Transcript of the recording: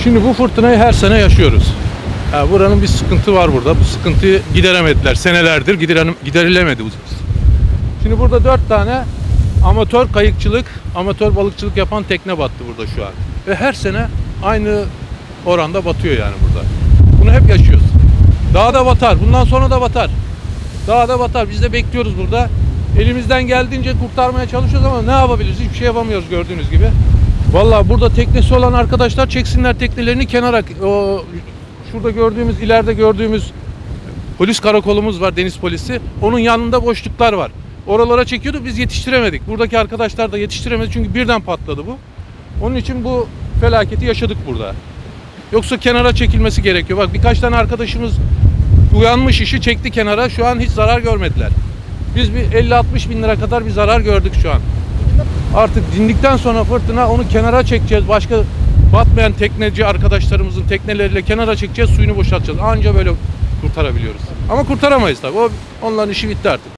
Şimdi bu fırtınayı her sene yaşıyoruz. Buranın bir sıkıntı var burada. Bu sıkıntıyı gideremediler. Senelerdir giderilemedi bu. Şimdi burada 4 tane amatör kayıkçılık, amatör balıkçılık yapan tekne battı burada şu an. Ve her sene aynı oranda batıyor yani burada. Bunu hep yaşıyoruz. Daha da batar. Bundan sonra da batar. Daha da batar. Biz de bekliyoruz burada. Elimizden geldiğince kurtarmaya çalışıyoruz ama ne yapabiliriz? Hiçbir şey yapamıyoruz gördüğünüz gibi. Vallahi burada teknesi olan arkadaşlar çeksinler teknelerini kenara. Şurada gördüğümüz, ileride gördüğümüz polis karakolumuz var, deniz polisi. Onun yanında boşluklar var. Oralara çekiyorduk, biz yetiştiremedik. Buradaki arkadaşlar da yetiştiremedi çünkü birden patladı bu. Onun için bu felaketi yaşadık burada. Yoksa kenara çekilmesi gerekiyor. Bak birkaç tane arkadaşımız uyanmış, işi çekti kenara. Şu an hiç zarar görmediler. Biz bir 50-60 bin lira kadar bir zarar gördük şu an. Artık dindikten sonra fırtına onu kenara çekeceğiz. Başka batmayan tekneci arkadaşlarımızın tekneleriyle kenara çekeceğiz, suyunu boşaltacağız. Anca böyle kurtarabiliyoruz. Ama kurtaramayız tabii. Onların işi bitti artık.